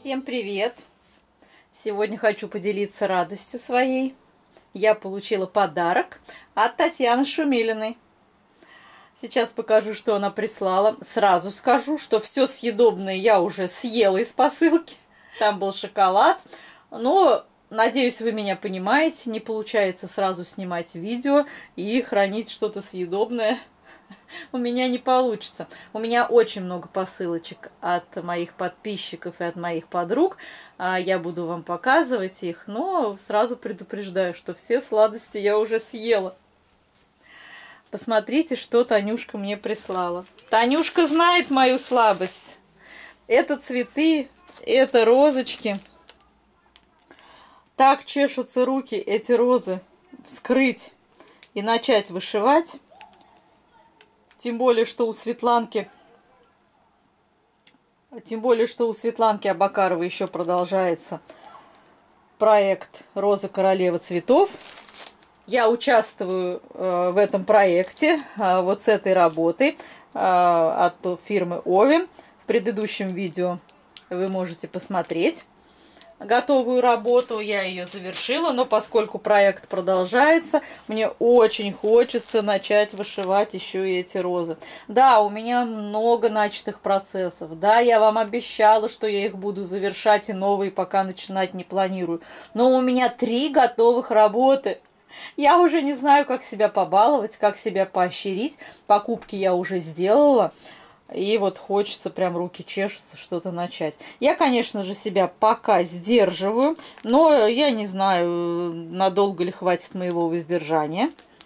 Всем привет! Сегодня хочу поделиться радостью своей. Я получила подарок от Татьяны Шумилиной. Сейчас покажу, что она прислала. Сразу скажу, что все съедобное я уже съела из посылки. Там был шоколад. Но, надеюсь, вы меня понимаете. Не получается сразу снимать видео и хранить что-то съедобное. У меня не получится. У меня очень много посылочек от моих подписчиков и от моих подруг. Я буду вам показывать их, но сразу предупреждаю, что все сладости я уже съела. Посмотрите, что Танюшка мне прислала. Танюшка знает мою слабость. Это цветы, это розочки. Так чешутся руки эти розы вскрыть и начать вышивать. Тем более, что у Светланки Абакаровой еще продолжается проект «Роза королева цветов». Я участвую в этом проекте вот с этой работой от фирмы Овен. В предыдущем видео вы можете посмотреть готовую работу. Я ее завершила, но поскольку проект продолжается, мне очень хочется начать вышивать еще и эти розы. Да, у меня много начатых процессов. Да, я вам обещала, что я их буду завершать, и новые пока начинать не планирую. Но у меня 3 готовых работы. Я уже не знаю, как себя побаловать, как себя поощрить. Покупки я уже сделала. И вот хочется, прям руки чешутся, что-то начать. Я, конечно же, себя пока сдерживаю, но я не знаю, надолго ли хватит моего воздержания.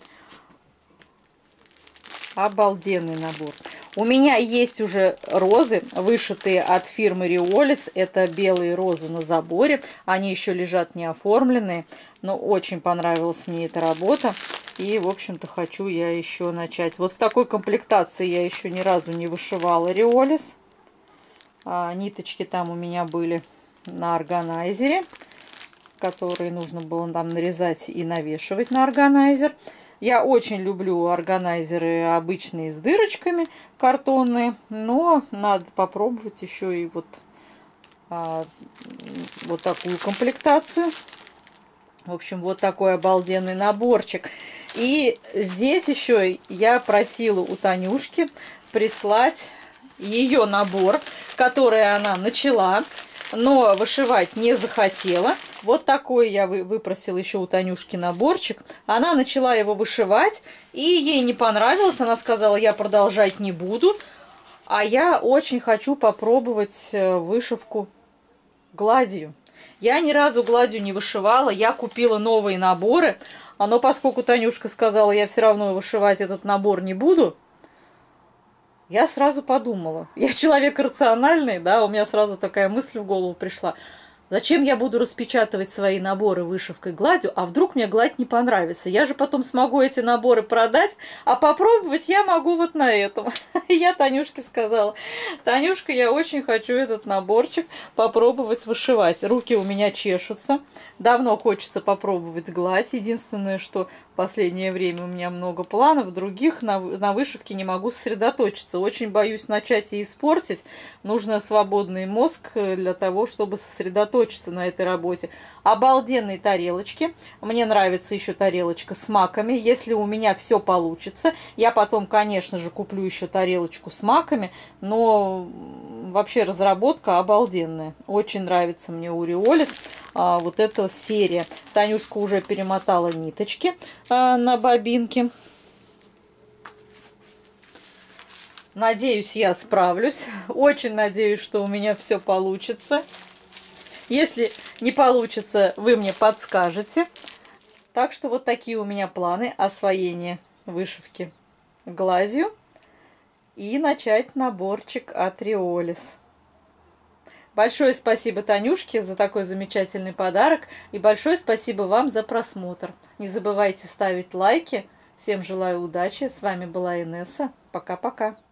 Обалденный набор. У меня есть уже розы, вышитые от фирмы Риолис. Это белые розы на заборе. Они еще лежат не оформленные, но очень понравилась мне эта работа. И, в общем-то, хочу я еще начать. Вот в такой комплектации я еще ни разу не вышивала Риолис. Ниточки там у меня были на органайзере, которые нужно было там нарезать и навешивать на органайзер. Я очень люблю органайзеры обычные с дырочками, картонные, но надо попробовать еще и вот такую комплектацию. В общем, вот такой обалденный наборчик. И здесь еще я просила у Танюшки прислать ее набор, который она начала, но вышивать не захотела. Вот такой я выпросила еще у Танюшки наборчик. Она начала его вышивать, и ей не понравилось. Она сказала, я продолжать не буду. А я очень хочу попробовать вышивку гладью. Я ни разу гладью не вышивала, я купила новые наборы, но поскольку Танюшка сказала, я все равно вышивать этот набор не буду, я сразу подумала. Я человек рациональный, да, у меня сразу такая мысль в голову пришла. Зачем я буду распечатывать свои наборы вышивкой гладью, а вдруг мне гладь не понравится? Я же потом смогу эти наборы продать, а попробовать я могу вот на этом. Я Танюшке сказала, Танюшка, я очень хочу этот наборчик попробовать вышивать. Руки у меня чешутся, давно хочется попробовать гладь. Единственное, что в последнее время у меня много планов, других на вышивке не могу сосредоточиться. Очень боюсь начать и испортить. Нужно свободный мозг для того, чтобы сосредоточиться на этой работе. Обалденные тарелочки. Мне нравится еще тарелочка с маками. Если у меня все получится, я потом, конечно же, куплю еще тарелочку с маками. Но вообще разработка обалденная. Очень нравится мне у Риолис вот эта серия. Танюшка уже перемотала ниточки на бобинке. Надеюсь, я справлюсь. Очень надеюсь, что у меня все получится. Если не получится, вы мне подскажете. Так что вот такие у меня планы освоения вышивки гладью и начать наборчик от Риолис. Большое спасибо Танюшке за такой замечательный подарок и большое спасибо вам за просмотр. Не забывайте ставить лайки. Всем желаю удачи. С вами была Инесса. Пока-пока.